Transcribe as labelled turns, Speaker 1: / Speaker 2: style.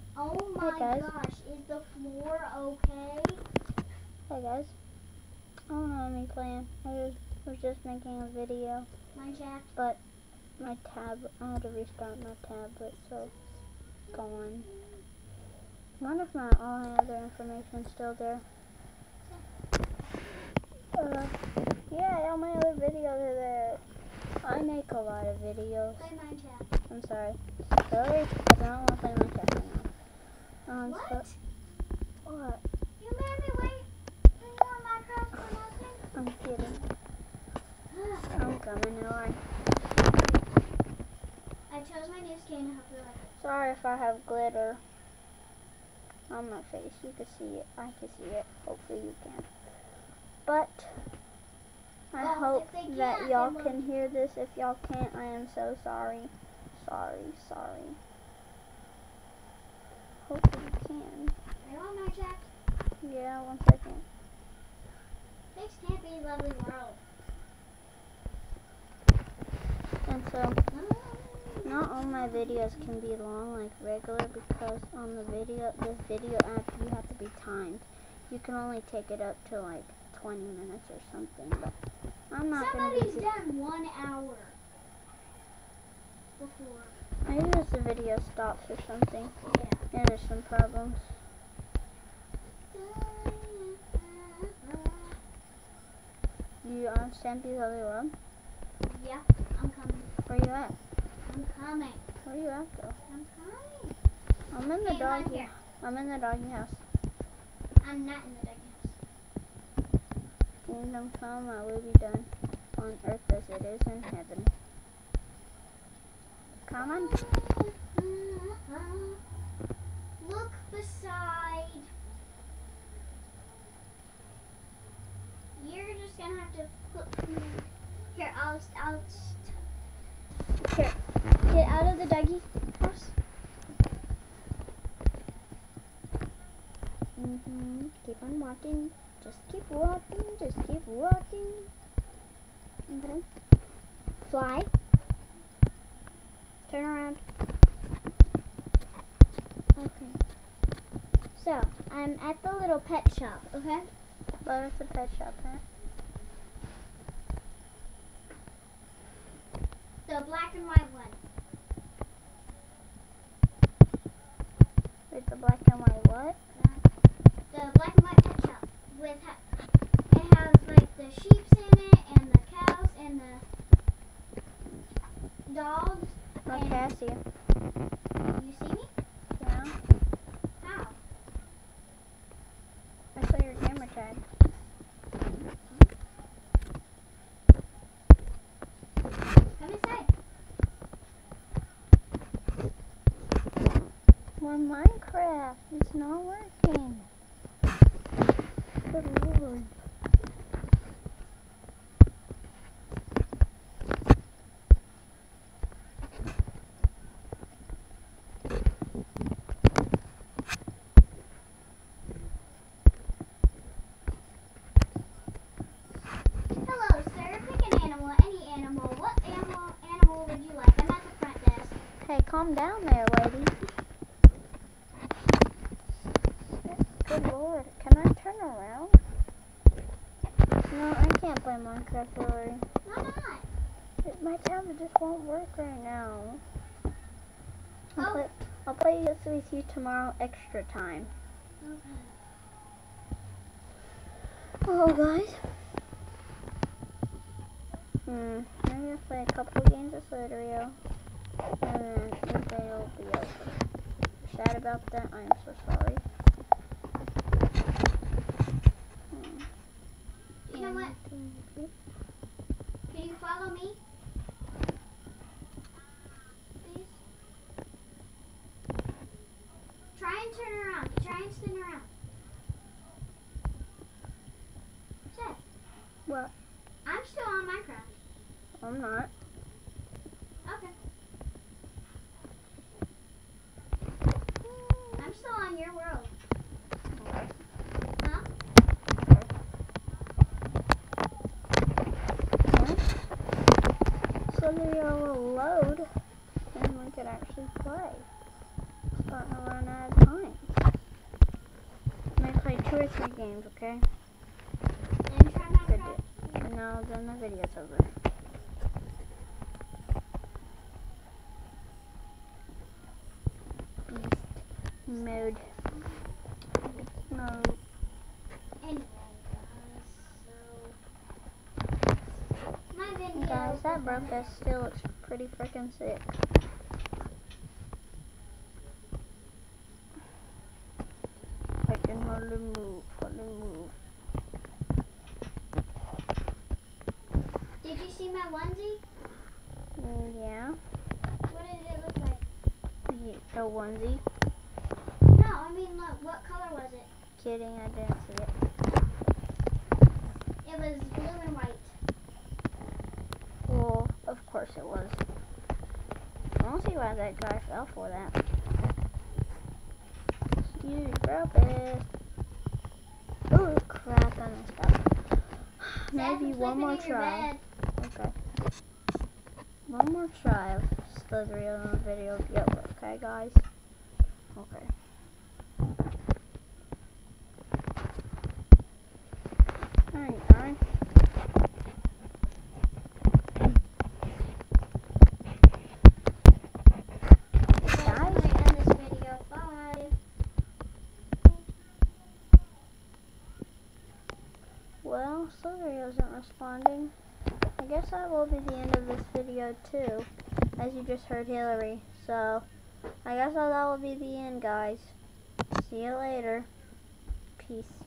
Speaker 1: Oh my gosh, is the floor okay?
Speaker 2: Hey guys. I don't know me playing. I was just making a video.
Speaker 1: My Jack.
Speaker 2: But my I had to restart my tablet, so it's gone. I wonder if all my other information's still there. Yeah, all my other videos are there. I make a lot of videos.
Speaker 1: Play my Jack.
Speaker 2: I'm sorry. Sorry, I don't want to play my Jack right now.
Speaker 1: What?
Speaker 2: What?
Speaker 1: You made me wait for Minecraft for nothing?
Speaker 2: I'm kidding. I'm coming, alright.
Speaker 1: I chose my new skin to help you like it.
Speaker 2: Sorry if I have glitter on my face. You can see it. I can see it. Hopefully you can. But I hope that y'all can hear this. If y'all can't, I am so sorry. Sorry. Hopefully you can.
Speaker 1: Are you on my Jack?
Speaker 2: Yeah, 1 second.
Speaker 1: Thanks, Campy Lovely World.
Speaker 2: And so, not all my videos can be long like regular because on this video app you have to be timed. You can only take it up to like 20 minutes or something, but I'm not going to
Speaker 1: Somebody's done 1 hour before.
Speaker 2: Maybe just the video stops or something.
Speaker 1: Yeah.
Speaker 2: There's some problems. You on Stampy's Lovely World?
Speaker 1: Yeah, I'm coming.
Speaker 2: Where you at?
Speaker 1: I'm coming.
Speaker 2: Where you at though?
Speaker 1: I'm coming.
Speaker 2: I'm in the doggy.
Speaker 1: Here.
Speaker 2: I'm in the doggy house.
Speaker 1: I'm not in the doggy house.
Speaker 2: Kingdom come, I will be done on earth as it is in heaven. Come on.
Speaker 1: Look beside. You're just gonna have to put me. Here, here. Get out of the doggy house. Keep on walking. Just keep walking. Just keep walking. Okay. Fly. Turn around. Okay. So, I'm at the little pet shop, okay?
Speaker 2: But it's a pet shop, huh?
Speaker 1: The black and white one.
Speaker 2: Wait, the black and white what?
Speaker 1: The black and white pet shop. It has like the sheep in it, and the cows, and the dogs.
Speaker 2: Okay, I see you.
Speaker 1: You see me?
Speaker 2: Yeah.
Speaker 1: How?
Speaker 2: I saw your camera tag.
Speaker 1: Come inside.
Speaker 2: My Minecraft is not working. Good Lord.
Speaker 1: Hello, sir. Pick an animal. Any animal. What animal would you like? I'm at the front desk.
Speaker 2: Hey, calm down there, lady. Good Lord. Can I turn around? No, I can't play Minecraft, Lori.
Speaker 1: Why not?
Speaker 2: My tablet just won't work right now.
Speaker 1: Oh.
Speaker 2: I'll play this with you tomorrow extra time.
Speaker 1: Okay.
Speaker 2: Oh, guys. Maybe I'll play a couple games of Slither.io. And then the day will be over. Sad about that. I am so sorry.
Speaker 1: You know what? Can you follow me? Please? Try and turn around. Try and spin around. Seth,
Speaker 2: What?
Speaker 1: I'm still on Minecraft.
Speaker 2: I'm not.
Speaker 1: Okay. I'm still on your world. Huh?
Speaker 2: Slither.io will load, and we could actually play. Starting to run out of 3 games, okay?
Speaker 1: And try not to.
Speaker 2: No, then the video's over. Beast mode. Beast mode.
Speaker 1: Anyway, guys, so my video.
Speaker 2: Guys, that breakfast still looks pretty freaking sick. I can hardly move,
Speaker 1: Did you see my onesie?
Speaker 2: Yeah.
Speaker 1: What did it look like?
Speaker 2: The onesie.
Speaker 1: No, I mean, look, what color was it?
Speaker 2: Kidding, I didn't see it.
Speaker 1: It was blue and white.
Speaker 2: Well, of course it was. I don't see why that guy fell for that. Huge breakfast. Oh crap, I messed up. Maybe one more try. Okay. One more try of Slither.io on the video of Yoga, okay guys? Okay. Alright guys. Well, Slither.io isn't responding. I guess that will be the end of this video too, as you just heard Hillary. So, I guess that will be the end, guys. See you later. Peace.